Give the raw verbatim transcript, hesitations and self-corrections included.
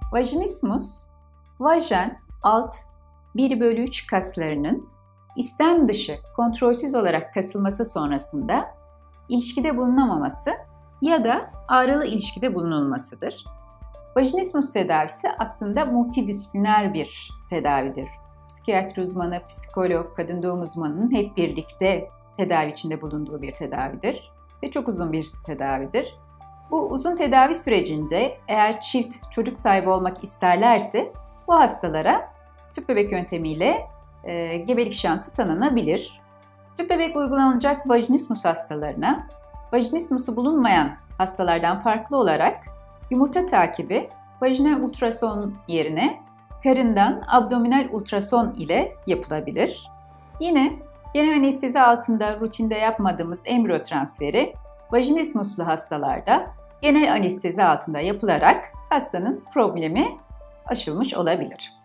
Vajinismus, vajen alt bir bölü üç kaslarının istem dışı kontrolsüz olarak kasılması sonrasında ilişkide bulunamaması ya da ağrılı ilişkide bulunulmasıdır. Vajinismus tedavisi aslında multidisipliner bir tedavidir. Psikiyatri uzmanı, psikolog, kadın doğum uzmanının hep birlikte tedavi içinde bulunduğu bir tedavidir ve çok uzun bir tedavidir. Bu uzun tedavi sürecinde eğer çift çocuk sahibi olmak isterlerse bu hastalara tüp bebek yöntemiyle e, gebelik şansı tanınabilir. Tüp bebek uygulanacak vajinismus hastalarına vajinismusu bulunmayan hastalardan farklı olarak yumurta takibi vajinal ultrason yerine karından abdominal ultrason ile yapılabilir. Yine genel anestezi altında rutinde yapmadığımız embriyo transferi vajinismuslu hastalarda genel anestezi altında yapılarak hastanın problemi aşılmış olabilir.